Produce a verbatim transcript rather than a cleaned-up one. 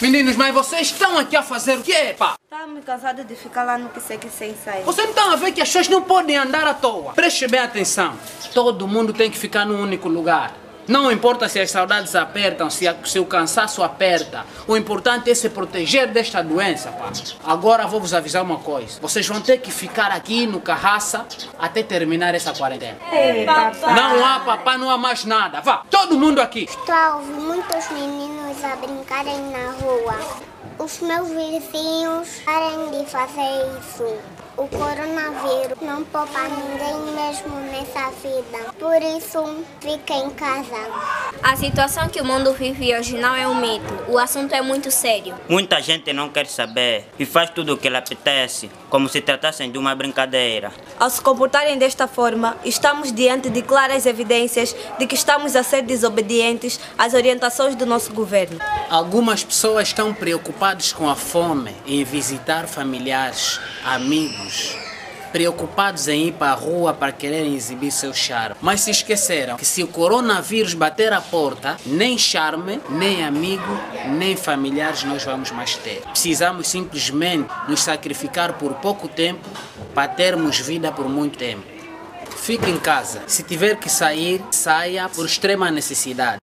Meninos, mas vocês estão aqui a fazer o quê, pá? Estamos cansados de ficar lá no que sei que sem sair. Vocês não estão a ver que as pessoas não podem andar à toa. Preste bem atenção. Todo mundo tem que ficar num único lugar. Não importa se as saudades apertam, se, a, se o cansaço aperta. O importante é se proteger desta doença, pá. Agora vou vos avisar uma coisa. Vocês vão ter que ficar aqui no Carraça até terminar essa quarentena. Ei, papai. Não há papá, não há mais nada. Vá, todo mundo aqui. Estou a ouvir muitos meninos a brincarem na rua. Os meus vizinhos parem de fazer isso. O coronavírus não poupa ninguém mesmo nessa vida. Por isso, fica em casa. A situação que o mundo vive hoje não é um mito. O assunto é muito sério. Muita gente não quer saber e faz tudo o que lhe apetece, como se tratassem de uma brincadeira. Ao se comportarem desta forma, estamos diante de claras evidências de que estamos a ser desobedientes às orientações do nosso governo. Algumas pessoas estão preocupadas com a fome, em visitar familiares, amigos, preocupados em ir para a rua para quererem exibir seu charme. Mas se esqueceram que se o coronavírus bater a porta, nem charme, nem amigo, nem familiares nós vamos mais ter. Precisamos simplesmente nos sacrificar por pouco tempo para termos vida por muito tempo. Fique em casa. Se tiver que sair, saia por extrema necessidade.